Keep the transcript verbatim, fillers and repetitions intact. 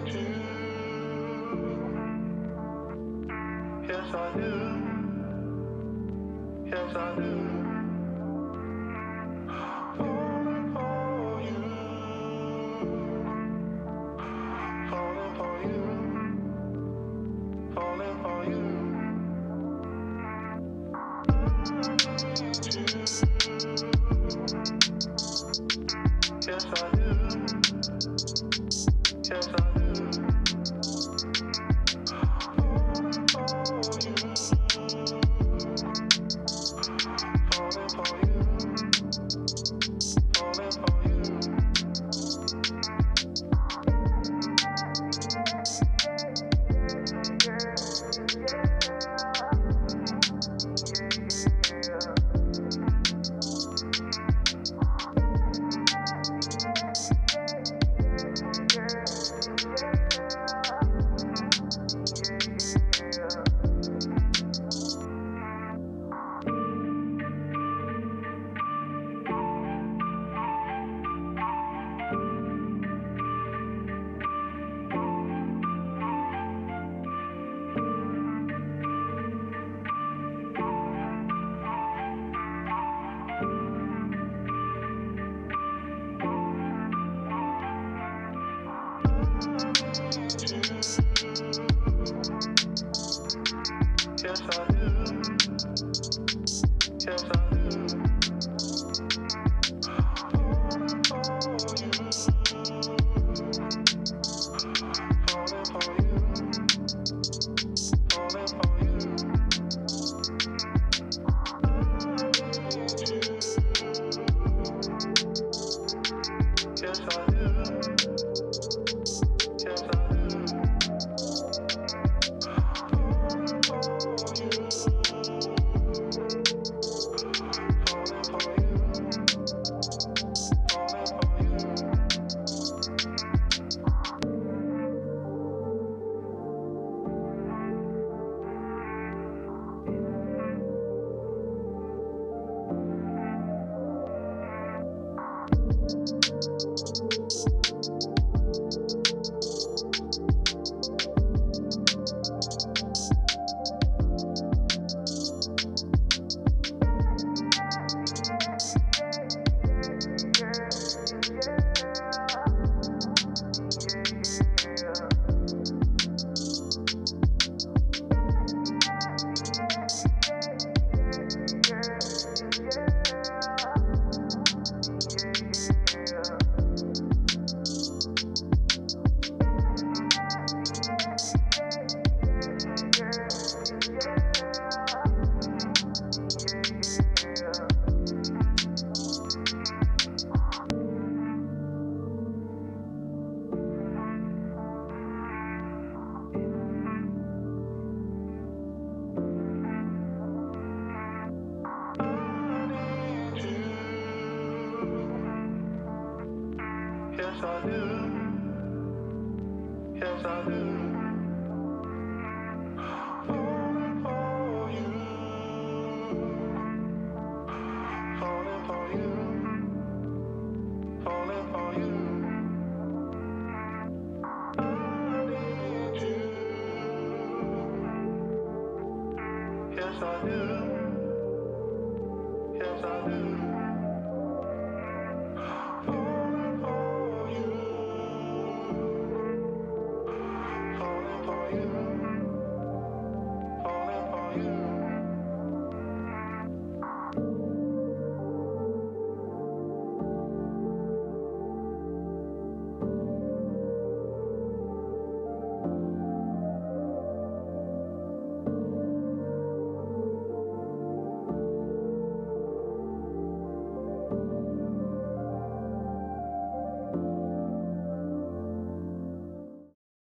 Yes, I do. Yes, I do. Falling for you. Falling for you. Falling for you. Yes, I do. Yes, I do. Falling for you. Falling for you. Yes, I do. Yes, I do. Falling for you. Falling for you. Falling for you. Yes, I do. Yes, I do. Yes, I do. Yes, I do. Falling for you. Falling for you. Falling for you. I need you. Yes, I do.